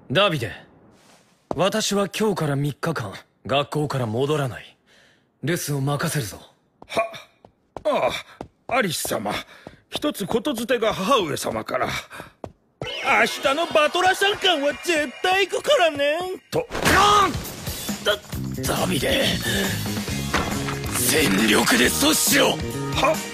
ダビデ、私は今日から3日間学校から戻らない。留守を任せるぞ。 ああ、アリス様、一つ言づてが母上様から。明日のバトラ参観は絶対行くからねと。 ダビデ、全力で阻止しろ。 は